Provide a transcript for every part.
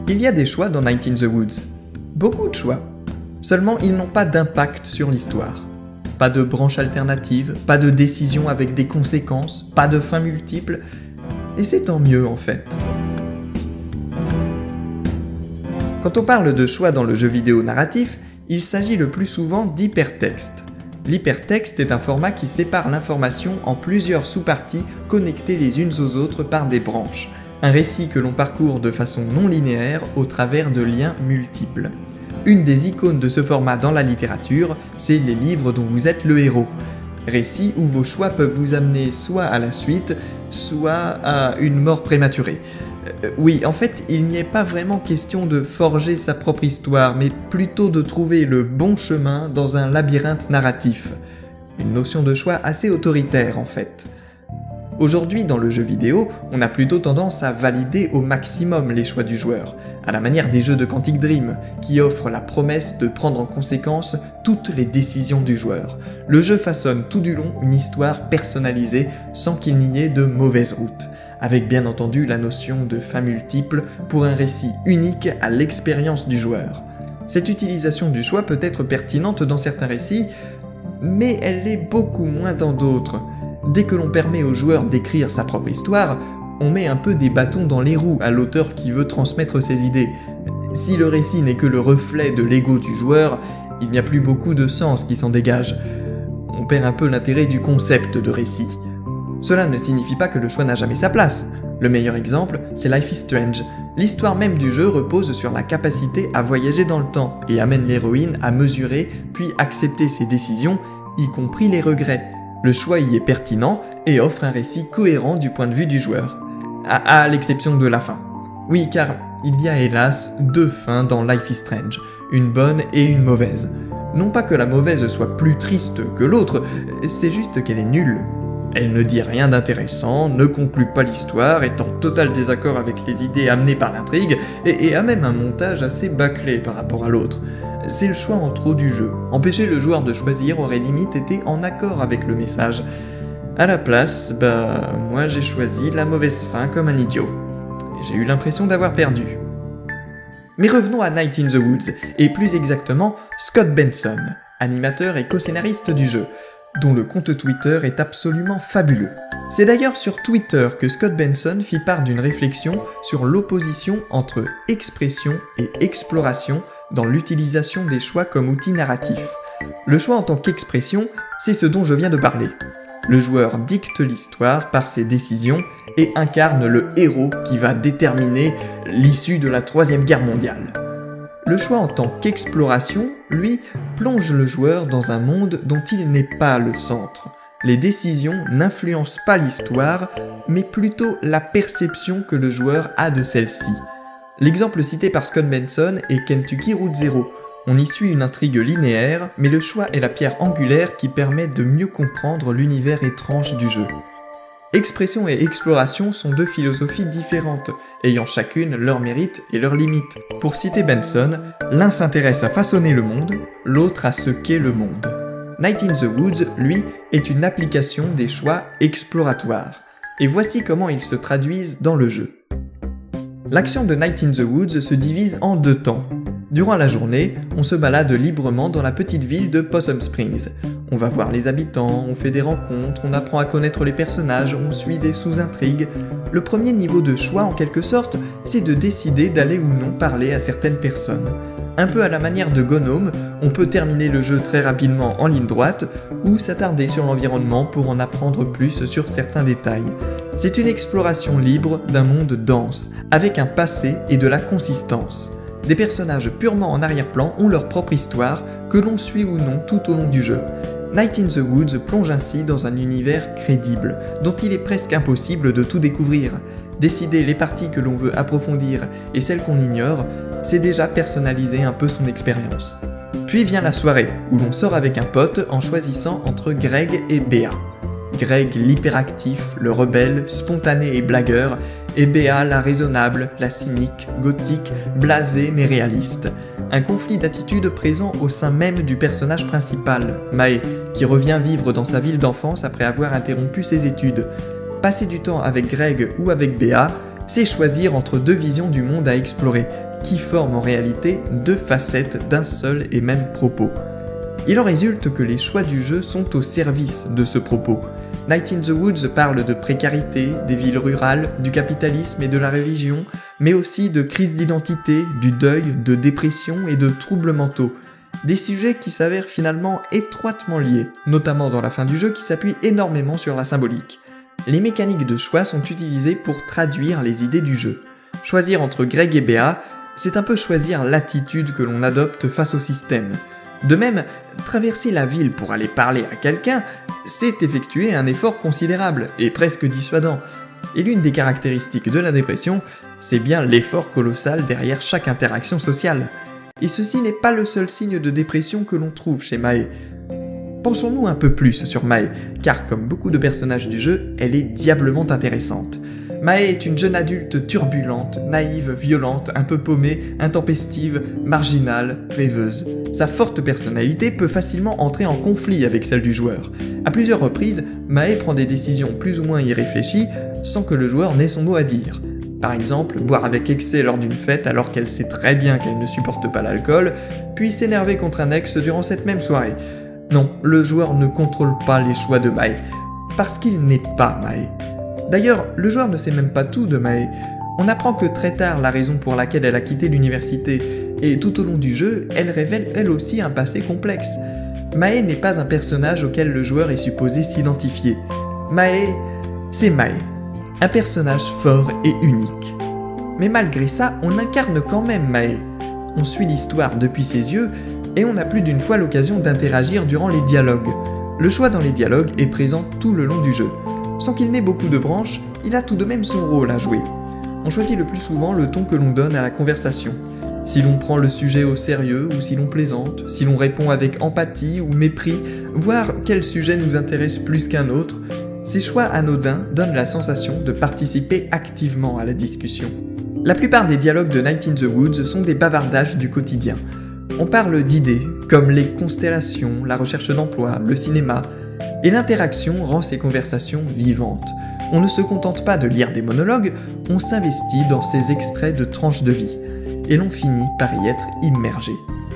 Il y a des choix dans Night in the Woods. Beaucoup de choix. Seulement, ils n'ont pas d'impact sur l'histoire. Pas de branche alternative, pas de décision avec des conséquences, pas de fins multiples. Et c'est tant mieux en fait. Quand on parle de choix dans le jeu vidéo narratif, il s'agit le plus souvent d'hypertexte. L'hypertexte est un format qui sépare l'information en plusieurs sous-parties connectées les unes aux autres par des branches. Un récit que l'on parcourt de façon non linéaire au travers de liens multiples. Une des icônes de ce format dans la littérature, c'est les livres dont vous êtes le héros. Récits où vos choix peuvent vous amener soit à la suite, soit à une mort prématurée. Oui, en fait, il n'y est pas vraiment question de forger sa propre histoire, mais plutôt de trouver le bon chemin dans un labyrinthe narratif. Une notion de choix assez autoritaire, en fait. Aujourd'hui, dans le jeu vidéo, on a plutôt tendance à valider au maximum les choix du joueur, à la manière des jeux de Quantic Dream, qui offrent la promesse de prendre en conséquence toutes les décisions du joueur. Le jeu façonne tout du long une histoire personnalisée sans qu'il n'y ait de mauvaise route, avec bien entendu la notion de fin multiple pour un récit unique à l'expérience du joueur. Cette utilisation du choix peut être pertinente dans certains récits, mais elle l'est beaucoup moins dans d'autres. Dès que l'on permet au joueur d'écrire sa propre histoire, on met un peu des bâtons dans les roues à l'auteur qui veut transmettre ses idées. Si le récit n'est que le reflet de l'ego du joueur, il n'y a plus beaucoup de sens qui s'en dégage. On perd un peu l'intérêt du concept de récit. Cela ne signifie pas que le choix n'a jamais sa place. Le meilleur exemple, c'est Life is Strange. L'histoire même du jeu repose sur la capacité à voyager dans le temps et amène l'héroïne à mesurer puis accepter ses décisions, y compris les regrets. Le choix y est pertinent et offre un récit cohérent du point de vue du joueur. À l'exception de la fin. Oui, car il y a hélas deux fins dans Life is Strange, une bonne et une mauvaise. Non pas que la mauvaise soit plus triste que l'autre, c'est juste qu'elle est nulle. Elle ne dit rien d'intéressant, ne conclut pas l'histoire, est en total désaccord avec les idées amenées par l'intrigue, et a même un montage assez bâclé par rapport à l'autre. C'est le choix en trop du jeu. Empêcher le joueur de choisir aurait limite été en accord avec le message. À la place, moi j'ai choisi la mauvaise fin comme un idiot. J'ai eu l'impression d'avoir perdu. Mais revenons à Night in the Woods, et plus exactement Scott Benson, animateur et co-scénariste du jeu, dont le compte Twitter est absolument fabuleux. C'est d'ailleurs sur Twitter que Scott Benson fit part d'une réflexion sur l'opposition entre expression et exploration dans l'utilisation des choix comme outil narratif. Le choix en tant qu'expression, c'est ce dont je viens de parler. Le joueur dicte l'histoire par ses décisions et incarne le héros qui va déterminer l'issue de la Troisième Guerre mondiale. Le choix en tant qu'exploration, lui, plonge le joueur dans un monde dont il n'est pas le centre. Les décisions n'influencent pas l'histoire, mais plutôt la perception que le joueur a de celle-ci. L'exemple cité par Scott Benson est Kentucky Route Zero. On y suit une intrigue linéaire, mais le choix est la pierre angulaire qui permet de mieux comprendre l'univers étrange du jeu. Expression et exploration sont deux philosophies différentes, ayant chacune leurs mérites et leurs limites. Pour citer Benson, l'un s'intéresse à façonner le monde, l'autre à ce qu'est le monde. Night in the Woods, lui, est une application des choix exploratoires. Et voici comment ils se traduisent dans le jeu. L'action de Night in the Woods se divise en deux temps. Durant la journée, on se balade librement dans la petite ville de Possum Springs. On va voir les habitants, on fait des rencontres, on apprend à connaître les personnages, on suit des sous-intrigues. Le premier niveau de choix, en quelque sorte, c'est de décider d'aller ou non parler à certaines personnes. Un peu à la manière de Gnome, on peut terminer le jeu très rapidement en ligne droite, ou s'attarder sur l'environnement pour en apprendre plus sur certains détails. C'est une exploration libre d'un monde dense, avec un passé et de la consistance. Des personnages purement en arrière-plan ont leur propre histoire, que l'on suit ou non tout au long du jeu. Night in the Woods plonge ainsi dans un univers crédible, dont il est presque impossible de tout découvrir. Décider les parties que l'on veut approfondir et celles qu'on ignore, c'est déjà personnaliser un peu son expérience. Puis vient la soirée, où l'on sort avec un pote en choisissant entre Greg et Béa. Greg l'hyperactif, le rebelle, spontané et blagueur, et Béa la raisonnable, la cynique, gothique, blasée mais réaliste. Un conflit d'attitude présent au sein même du personnage principal, Mae, qui revient vivre dans sa ville d'enfance après avoir interrompu ses études. Passer du temps avec Greg ou avec Béa, c'est choisir entre deux visions du monde à explorer, qui forment en réalité deux facettes d'un seul et même propos. Il en résulte que les choix du jeu sont au service de ce propos. Night in the Woods parle de précarité, des villes rurales, du capitalisme et de la religion, mais aussi de crise d'identité, du deuil, de dépression et de troubles mentaux. Des sujets qui s'avèrent finalement étroitement liés, notamment dans la fin du jeu qui s'appuie énormément sur la symbolique. Les mécaniques de choix sont utilisées pour traduire les idées du jeu. Choisir entre Greg et Béa, c'est un peu choisir l'attitude que l'on adopte face au système. De même, traverser la ville pour aller parler à quelqu'un, c'est effectuer un effort considérable et presque dissuadant. Et l'une des caractéristiques de la dépression, c'est bien l'effort colossal derrière chaque interaction sociale. Et ceci n'est pas le seul signe de dépression que l'on trouve chez Mae. Penchons-nous un peu plus sur Mae, car comme beaucoup de personnages du jeu, elle est diablement intéressante. Mae est une jeune adulte turbulente, naïve, violente, un peu paumée, intempestive, marginale, rêveuse. Sa forte personnalité peut facilement entrer en conflit avec celle du joueur. À plusieurs reprises, Mae prend des décisions plus ou moins irréfléchies sans que le joueur n'ait son mot à dire. Par exemple, boire avec excès lors d'une fête alors qu'elle sait très bien qu'elle ne supporte pas l'alcool, puis s'énerver contre un ex durant cette même soirée. Non, le joueur ne contrôle pas les choix de Mae, parce qu'il n'est pas Mae. D'ailleurs, le joueur ne sait même pas tout de Mae. On apprend que très tard la raison pour laquelle elle a quitté l'université, et tout au long du jeu, elle révèle elle aussi un passé complexe. Mae n'est pas un personnage auquel le joueur est supposé s'identifier. Mae, c'est Mae, un personnage fort et unique. Mais malgré ça, on incarne quand même Mae. On suit l'histoire depuis ses yeux, et on a plus d'une fois l'occasion d'interagir durant les dialogues. Le choix dans les dialogues est présent tout le long du jeu. Sans qu'il n'ait beaucoup de branches, il a tout de même son rôle à jouer. On choisit le plus souvent le ton que l'on donne à la conversation. Si l'on prend le sujet au sérieux ou si l'on plaisante, si l'on répond avec empathie ou mépris, voire quel sujet nous intéresse plus qu'un autre, ces choix anodins donnent la sensation de participer activement à la discussion. La plupart des dialogues de Night in the Woods sont des bavardages du quotidien. On parle d'idées, comme les constellations, la recherche d'emploi, le cinéma, et l'interaction rend ces conversations vivantes. On ne se contente pas de lire des monologues, on s'investit dans ces extraits de tranches de vie, et l'on finit par y être immergé.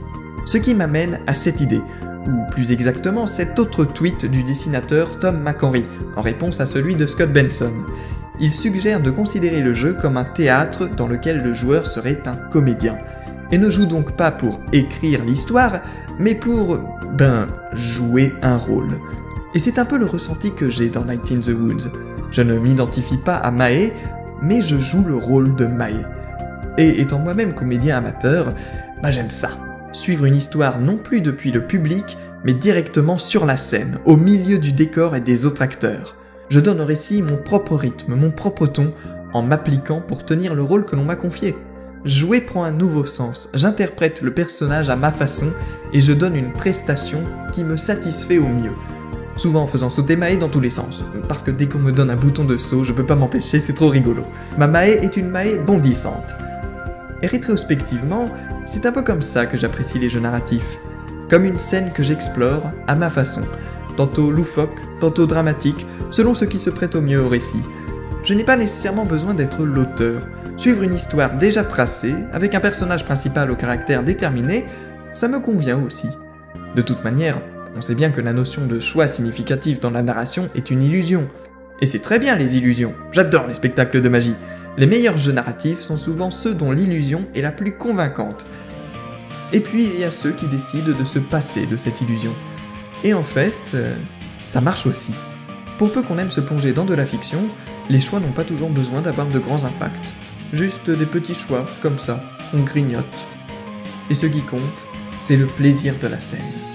Ce qui m'amène à cette idée, ou plus exactement cet autre tweet du dessinateur Tom McHenry, en réponse à celui de Scott Benson. Il suggère de considérer le jeu comme un théâtre dans lequel le joueur serait un comédien, et ne joue donc pas pour écrire l'histoire, mais pour, jouer un rôle. Et c'est un peu le ressenti que j'ai dans Night in the Woods. Je ne m'identifie pas à Mae, mais je joue le rôle de Mae. Et étant moi-même comédien amateur, j'aime ça. Suivre une histoire non plus depuis le public, mais directement sur la scène, au milieu du décor et des autres acteurs. Je donne au récit mon propre rythme, mon propre ton, en m'appliquant pour tenir le rôle que l'on m'a confié. Jouer prend un nouveau sens, j'interprète le personnage à ma façon et je donne une prestation qui me satisfait au mieux. Souvent en faisant sauter Mae dans tous les sens, parce que dès qu'on me donne un bouton de saut, je peux pas m'empêcher, c'est trop rigolo. Ma Mae est une Mae bondissante. Et rétrospectivement, c'est un peu comme ça que j'apprécie les jeux narratifs. Comme une scène que j'explore à ma façon, tantôt loufoque, tantôt dramatique, selon ce qui se prête au mieux au récit. Je n'ai pas nécessairement besoin d'être l'auteur. Suivre une histoire déjà tracée, avec un personnage principal au caractère déterminé, ça me convient aussi. De toute manière, on sait bien que la notion de choix significatif dans la narration est une illusion. Et c'est très bien les illusions, j'adore les spectacles de magie. Les meilleurs jeux narratifs sont souvent ceux dont l'illusion est la plus convaincante. Et puis il y a ceux qui décident de se passer de cette illusion. Et en fait, ça marche aussi. Pour peu qu'on aime se plonger dans de la fiction, les choix n'ont pas toujours besoin d'avoir de grands impacts. Juste des petits choix, comme ça, on grignote. Et ce qui compte, c'est le plaisir de la scène.